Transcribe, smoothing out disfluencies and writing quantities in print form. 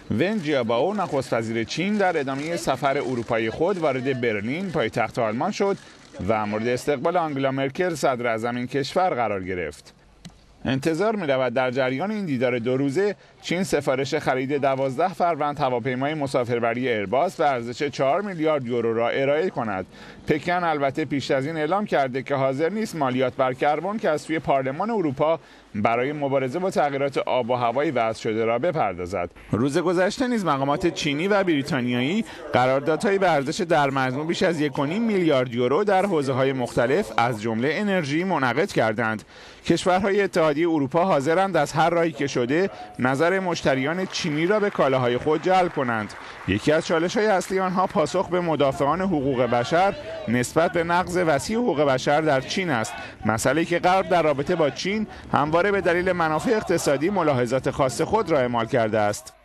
ون جیابائو نخست وزیر چین در ادامه سفر اروپایی خود وارد برلین پایتخت آلمان شد و مورد استقبال آنگلا مرکل صدر اعظم این کشور قرار گرفت. انتظار می‌رود در جریان این دیدار 2 روزه چین سفارش خرید 12 فروند هواپیمای مسافربری ایرباس به ارزش 4 میلیارد یورو را ارائه کند. پکن البته پیش از این اعلام کرده که حاضر نیست مالیات بر کربن که از سوی پارلمان اروپا برای مبارزه با تغییرات آب و هوایی وضع شده را بپردازد. روز گذشته نیز مقامات چینی و بریتانیایی قراردادهایی به ارزش در مجموع بیش از 1.5 میلیارد یورو در حوزه‌های مختلف از جمله انرژی منعقد کردند. کشورهای اتحادیه اروپا حاضرند از هر راهی که شده نظر مشتریان چینی را به کالاهای خود جلب کنند. یکی از چالش‌های اصلی آنها پاسخ به مدافعان حقوق بشر نسبت به نقض وسیع حقوق بشر در چین است، مسئله‌ای که غرب در رابطه با چین همواره به دلیل منافع اقتصادی ملاحظات خاص خود را اعمال کرده است.